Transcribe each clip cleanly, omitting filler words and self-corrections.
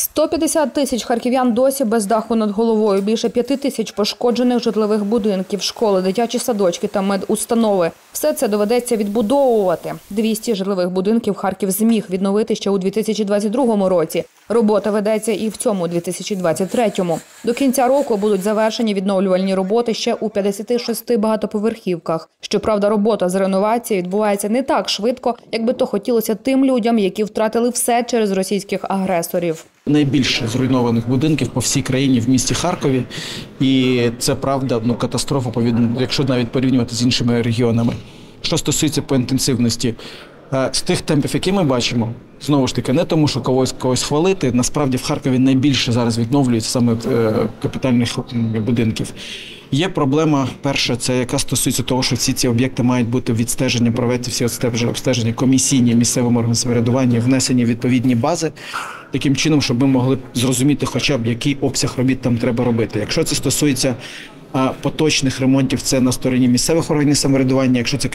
150 тисяч харків'ян досі без даху над головою, більше 5 тисяч пошкоджених житлових будинків, школи, дитячі садочки та медустанови. Все це доведеться відбудовувати. 200 житлових будинків Харків зміг відновити ще у 2022 році. Робота ведеться і в цьому 2023-му. До кінця року будуть завершені відновлювальні роботи ще у 56 багатоповерхівках. Щоправда, робота з реновації відбувається не так швидко, як би то хотілося тим людям, які втратили все через російських агресорів. Найбільше зруйнованих будинків по всій країні в місті Харкові. І це, правда, катастрофа, якщо навіть порівнювати з іншими регіонами. Що стосується по інтенсивності, з тих темпів, які ми бачимо, знову ж таки, не тому, що когось хвалити, насправді в Харкові найбільше зараз відновлюється саме капітальних будинків. Є проблема, перша, це яка стосується того, що всі ці об'єкти мають бути відстежені, проведені всі обстеження комісійні, місцевим органам самоврядування, внесені відповідні бази, таким чином, щоб ми могли зрозуміти хоча б, який обсяг робіт там треба робити. Якщо це стосується поточних ремонтів, це на стороні місцевих органів самоврядування, якщо це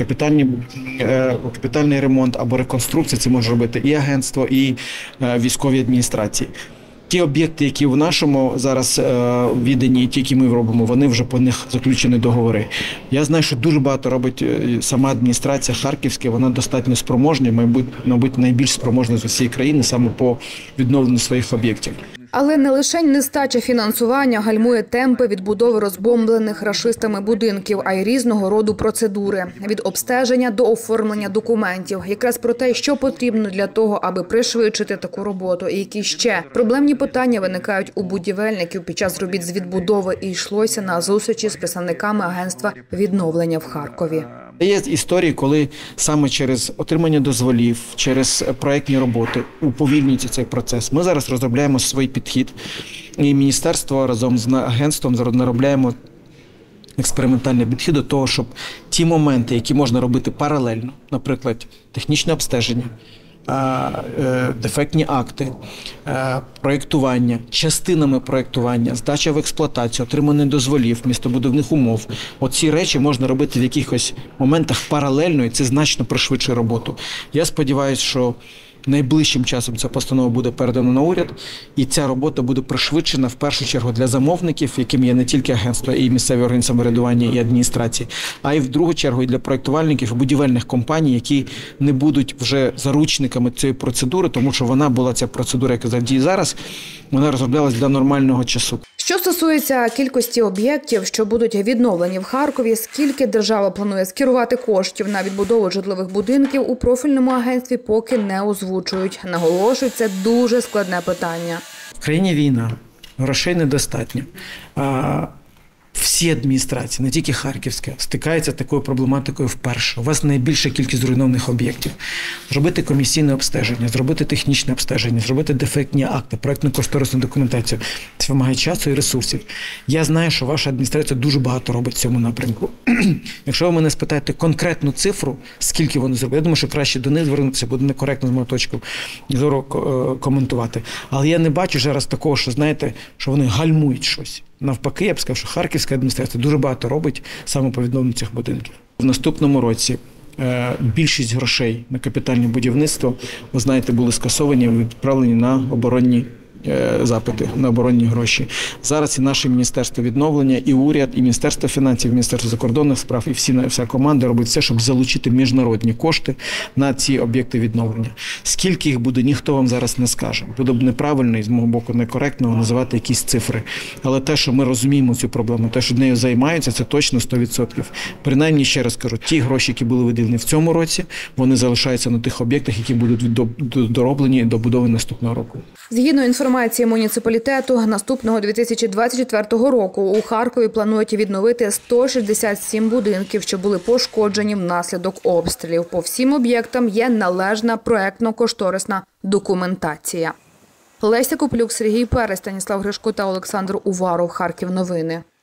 капітальний ремонт або реконструкція, це може робити і агентство, і військові адміністрації. Ті об'єкти, які в нашому зараз відданні, і ті, які ми робимо, вони вже по них заключені договори. Я знаю, що дуже багато робить сама адміністрація харківська, вона достатньо спроможна, мабуть, найбільш спроможна з усієї країни саме по відновленню своїх об'єктів. Але не лише нестача фінансування гальмує темпи відбудови розбомблених рашистами будинків, а й різного роду процедури. Від обстеження до оформлення документів. Якраз про те, що потрібно для того, аби пришвидшити таку роботу. І які ще проблемні питання виникають у будівельників під час робіт з відбудови. І йшлося на зустрічі з представниками агентства відновлення в Харкові. Є історії, коли саме через отримання дозволів, через проєктні роботи уповільнюється цей процес. Ми зараз розробляємо свій підхід, і міністерство разом з агентством наробляємо експериментальний підхід до того, щоб ті моменти, які можна робити паралельно, наприклад, технічне обстеження, дефектні акти, проєктування, частинами проєктування, здача в експлуатацію, отримання дозволів, містобудівних умов. Оці речі можна робити в якихось моментах паралельно, і це значно пришвидшує роботу. Я сподіваюся, що найближчим часом ця постанова буде передана на уряд, і ця робота буде пришвидшена в першу чергу для замовників, яким є не тільки агентство, і місцеві органи самоврядування, і адміністрації, а й в другу чергу і для проєктувальників і будівельних компаній, які не будуть вже заручниками цієї процедури, тому що вона була, ця процедура, яка діє зараз, вона розроблялась для нормального часу. Що стосується кількості об'єктів, що будуть відновлені в Харкові, скільки держава планує скерувати коштів на відбудову житлових будинків, у профільному агентстві поки не озвучують. Наголошують, це дуже складне питання. В країні війна, грошей недостатньо. Всі адміністрації, не тільки харківська, стикаються з такою проблематикою вперше. У вас найбільша кількість зруйнованих об'єктів. Зробити комісійне обстеження, зробити технічне обстеження, зробити дефектні акти, проєктно-кошторисну документацію. Це вимагає часу і ресурсів. Я знаю, що ваша адміністрація дуже багато робить в цьому напрямку. Якщо ви мене спитаєте конкретну цифру, скільки вони зробили, я думаю, що краще до них звернутися, буде некоректно з моєї точки зору коментувати. Але я не бачу зараз такого, що, знаєте, що вони гальмують щось. Навпаки, я б сказав, що харківська адміністрація дуже багато робить саме по відновленню цих будинків. В наступному році більшість грошей на капітальне будівництво, ви знаєте, були скасовані і відправлені на оборонні запити, на оборонні гроші. Зараз і наше Міністерство відновлення, і уряд, і Міністерство фінансів, і Міністерство закордонних справ, і вся команда робить все, щоб залучити міжнародні кошти на ці об'єкти відновлення. Скільки їх буде, ніхто вам зараз не скаже. Буде б неправильно і з мого боку некоректно називати якісь цифри. Але те, що ми розуміємо цю проблему, те, що нею займаються, це точно 100%. Принаймні, ще раз кажу, ті гроші, які були виділені в цьому році, вони залишаються на тих об'єктах, які будуть дороблені і добудовані наступного року. Згідно інформації муніципалітету, наступного 2024 року у Харкові планують відновити 167 будинків, що були пошкоджені внаслідок обстрілів. По всім об'єктам є належна проєктно-кошторисна документація. Леся Куплюк, Сергій Перець, Станіслав Гришко та Олександр Уваров. Харків новини.